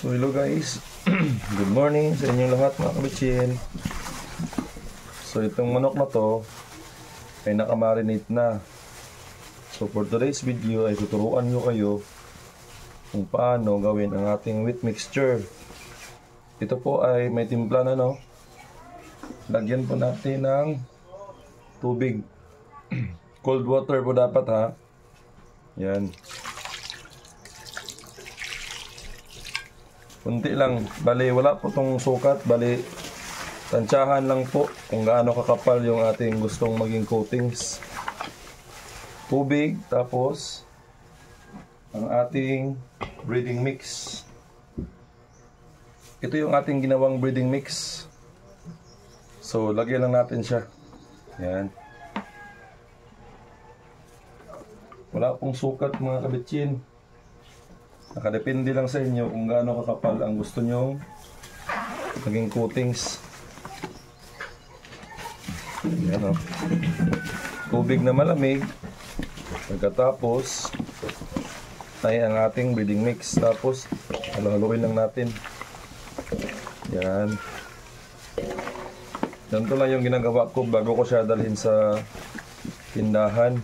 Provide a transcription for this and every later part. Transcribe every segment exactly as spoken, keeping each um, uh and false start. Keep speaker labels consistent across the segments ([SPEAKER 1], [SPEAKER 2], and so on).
[SPEAKER 1] So hello guys, good morning sa inyong lahat mga kabitsin. So itong manok na to ay nakamarinate na. So for today's video ay tuturuan nyo kayo kung paano gawin ang ating wheat mixture. Ito po ay may timpla na, no? Lagyan po natin ng tubig. Cold water po dapat, ha. Yan. Kunti lang. Bali, wala po tong sukat. Bali, tansyahan lang po kung gaano kakapal yung ating gustong maging coatings. Tubig, tapos ang ating breeding mix. Ito yung ating ginawang breeding mix. So, lagyan lang natin siya. Yan. Wala pong sukat mga kabitsin. Nakadepende lang sa inyo kung gaano kakapal ang gusto nyong maging coatings. Yan, o. Tubig na malamig. Pagkatapos ay ang ating breeding mix. Tapos halo-haloin lang natin. Yan. Ganito lang yung ginagawa ko bago ko siya dalhin sa tindahan.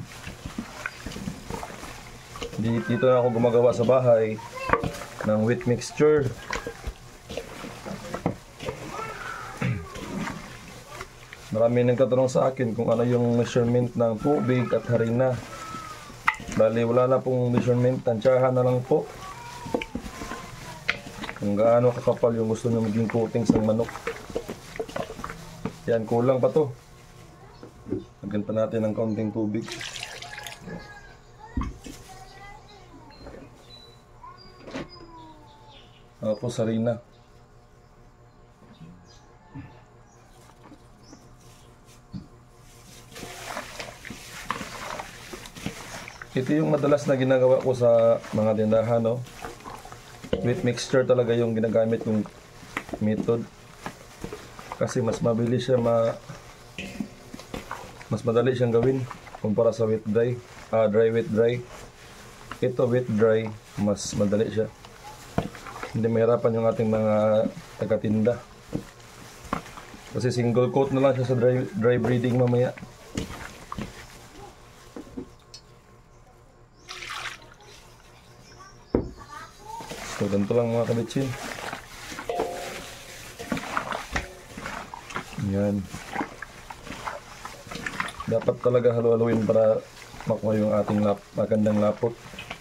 [SPEAKER 1] Dito na ako gumagawa sa bahay ng wheat mixture. Marami nagtatanong sa akin kung ano yung measurement ng tubig at harina. Bali, wala na pong measurement, tansyahan na lang po kung gaano kakapal yung gusto nyo maging coatings ng manok. Yan, kulang pa to. Lagyan pa natin ng kaunting tubig. Tapos harina. Ito yung madalas na ginagawa ko sa mga tindahan, no? Wheat mixture talaga yung ginagamit kong method. Kasi mas mabilis siya, ma mas madali siyang gawin kumpara sa wet dry. Ah, dry wet dry. Ito wet dry, mas madali siya. Hindi mahirapan yung ating mga taga-tinda. Kasi single coat na lang siya sa dry, dry breeding mamaya. So, ganito lang mga kabitsin. Yan. Dapat talaga halo-haloin para makuha yung ating lap magandang lapot.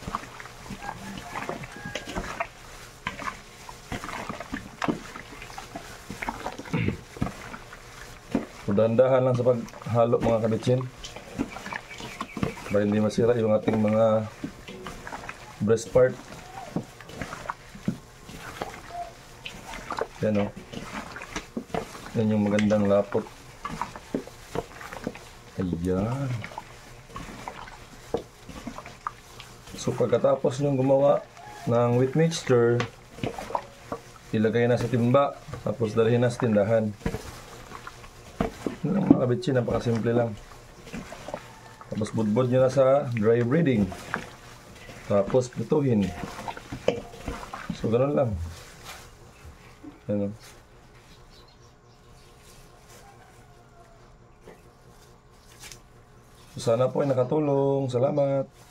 [SPEAKER 1] Dahan-dahan lang sa paghalo mga kabitsin para hindi masira yung ating mga breast part. Yan, o. Yan yung magandang lapot. Ayan. So pagkatapos nyo gumawa ng wheat mixture, ilagay na sa timba, tapos dalhin na sa tindahan. Yung mga kabitsin, napakasimple lang. Tapos budbod nyo na sa dry breeding. Tapos pituhin. So ganoon lang. Ano? So sana po ay nakatulong. Salamat.